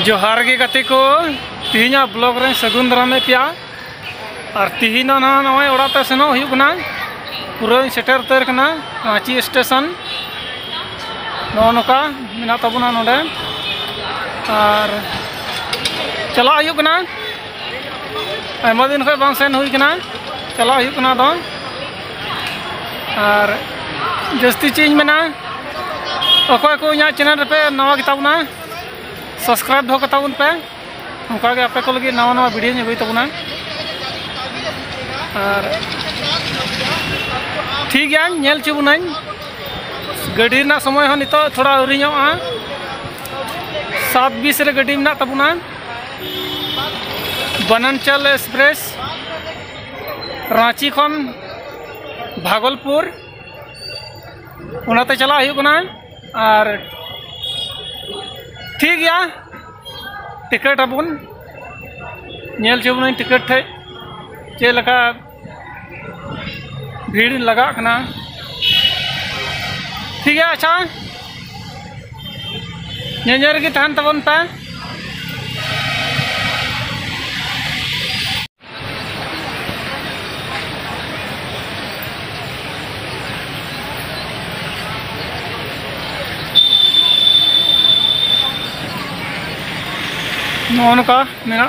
जोहार गे गाते को तीना ब्लॉग रे सगुन दारामे पिया और तीना ना नय ओड़ाते सेनो हुयुग कना पूरा सेटर उतर कना रांची स्टेशन नोका मेना तबुना नोडे और चला हुयुग कना आयमा दिन खय बांग सेन हुई कना चला हुयुग कना दो और जस्ती चीज मेना अकोय को इना चैनल पे नवा गिताबुना सब्सक्राइब दो कताबुन पे उनका के आपे को लगे नवा नवा वीडियो ने तबुना और ठीक है नेल चुबुना गाड़ी ना समय हो नितो थोड़ा उरियोआ 7:20 रे गाड़ी में तबुना बनानचल एक्सप्रेस रांची खन भागलपुर उनाते चला हुयुग कना और ठीक है टिकट अबुन नेल चुबुना टिकट थे चे लका भीड़ लगा कना ठीक है अच्छा नेजर की तहन तबन पे नौका मेरा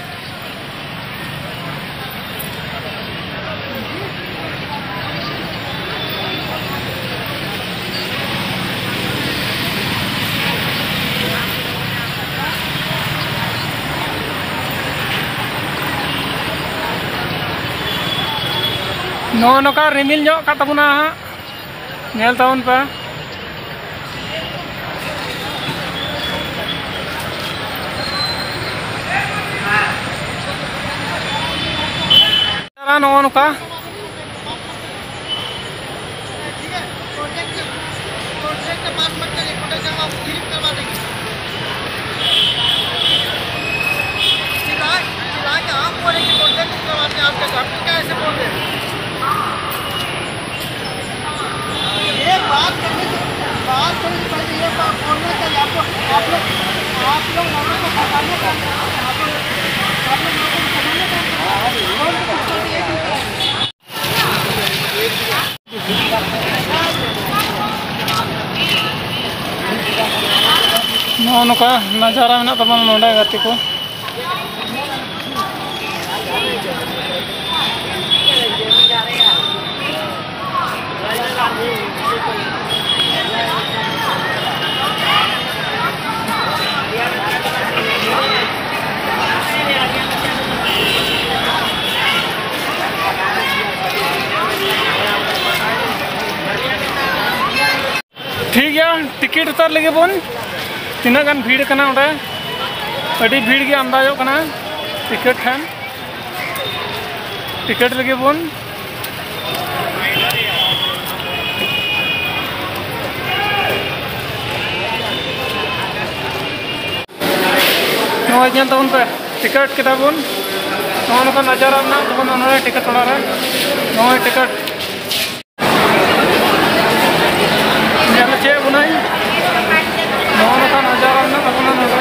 नौका रिमिल जो का तबुना नेल ताउन पे नौका नौका नजारा में तमाम नोडा गाते को ठीक है टिकट उतार लगे बन तीना गान भीड़ कना ओडे अड़ी भीड़ के अंदाजो कना टिकट खान टिकट लगे बन नोय जन तबन पे टिकट केदा बन नोका नजारा ना तबन ओनरे टिकट ओड़ा रे नोय टिकट नेल चे बुनाई नौका नजारा ना तबना नोडे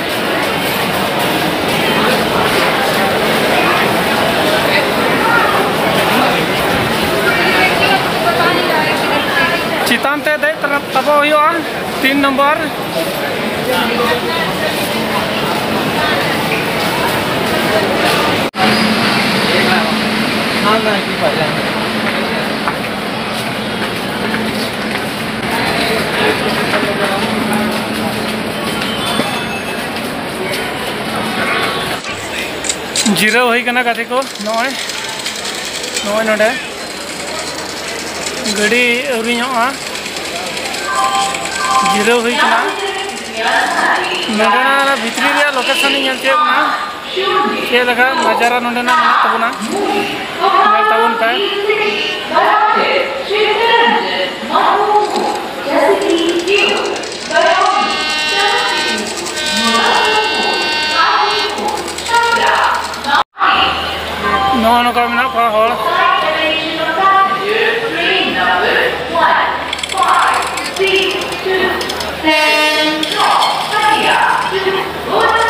चितान ते दे तब हुआ 3 नंबर जीरो हुई कना गाते को नय नोडे गाड़ी उरियोआ जीरो हुई कना नोडेना भितरी रे लोकेशन नेल चे कना चे लगा नजारा नोडेना तबुना नेल ताबुन पे नौका मेना को हर Stand up,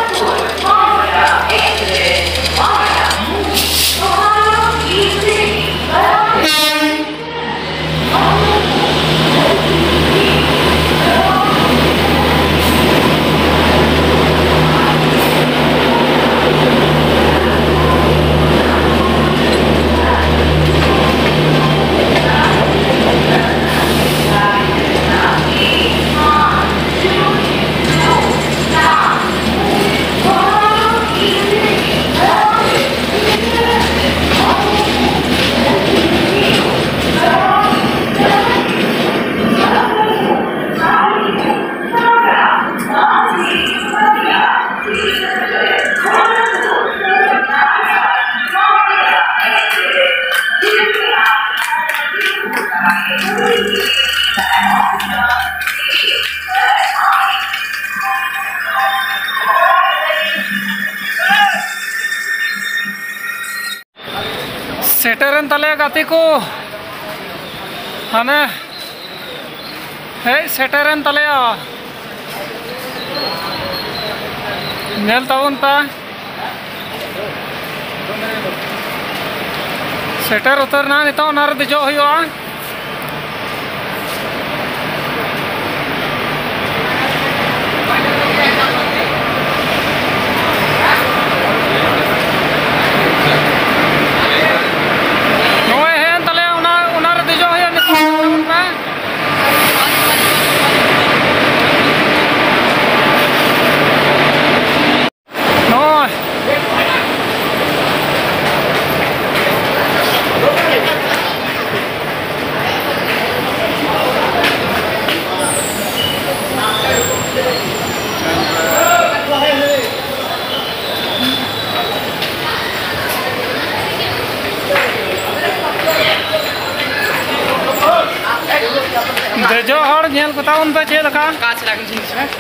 सेटरन तले गाती को हाने हे सेटरन तले नेल ताउन पा सेटर उतरना नितो नार दिजो हुआ देजो हर झेल को ताउन पे चेल का काच लागिन जिनिस में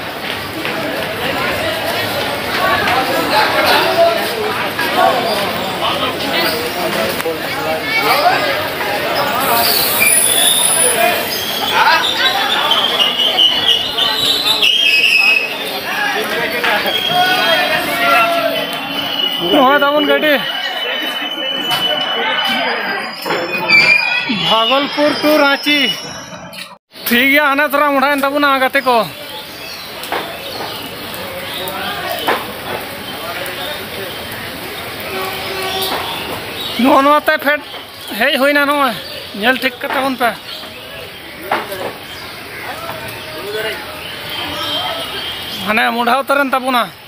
नोहा ताउन गाड़ी भागलपुर टू रांची ठीक है हाना थोड़ा मुढ़ा तबुना गाते को नोते फेट हेज होना नो नेल ठीक का तबुन पे हाने मुढ़ा उतरन तबुना